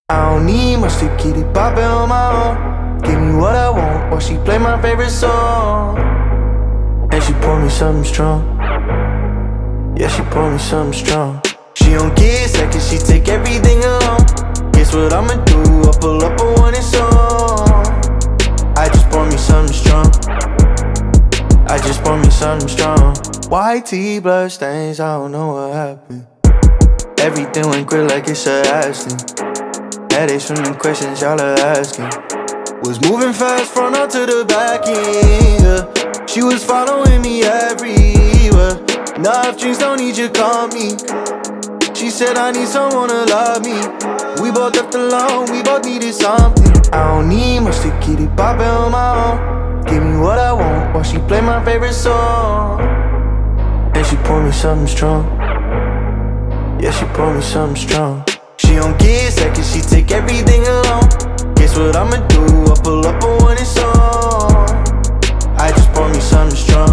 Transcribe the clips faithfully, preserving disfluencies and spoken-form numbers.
I don't need much to keep it poppin' on my own. Give me what I want while she play my favorite song. And she pour me something strong. Yeah, she pour me something strong. She don't get second, she take everything alone. Guess what I'ma do? I pull up a one and song. I just pour me something strong. I just pour me something strong. White tee, blood stains, I don't know what happened. Everything went quick like it's a accident. Headaches from the questions y'all are asking. Was moving fast front out to the back end, yeah. She was following me everywhere. Enough drinks, don't need your company. She said I need someone to love me. We both left alone, we both needed something. I don't need much to keep it poppin' on my own. Give me what I want while she play my favorite song. And she pour me something strong. Yeah, she pour me something strong. She don't get second, she take everything alone. Guess what I'ma do? I pull up a one and song. I just pour me something strong.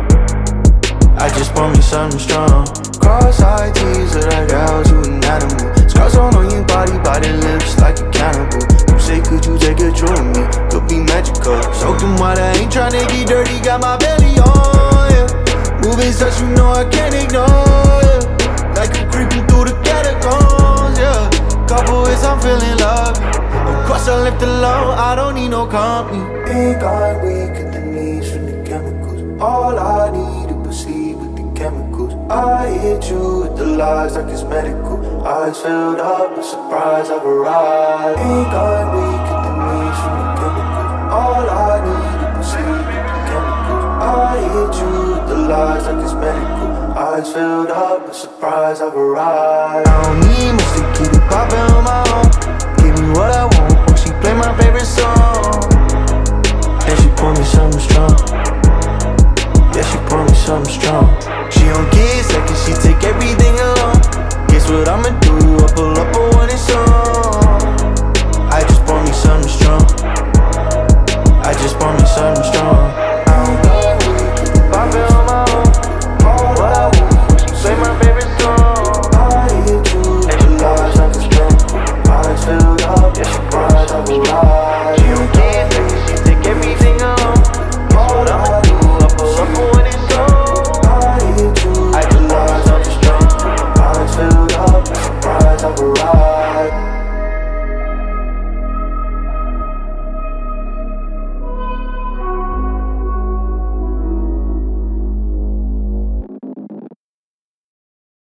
I just pour me something strong. Cross-eyed tears that I got you an animal. Scars all on your body, body lips like a cannibal. You say could you take control of me? Could be magical. Soaked in water, ain't tryna get dirty. Got my belly on, yeah. Moving such you know I can't ignore, yeah. Like I'm creeping through the catacombs, yeah. Couple ways I'm feeling love. Of course I left alone, I don't need no company. Think I'm weak at the knees from the chemicals. All I need to proceed with the chemicals. I hit you with the lies like it's medical. Eyes filled up with surprise, I've arrived. Think I'm weak at the knees from the chemicals. All I need to proceed with the chemicals. I hit you with the lies like it's medical. Eyes filled up with surprise, I've arrived. I don't need much to keep it poppin' on my own. Give me what I want while she play my favorite song. And she pour me something strong. Yeah, she pour me something strong. She don't get second,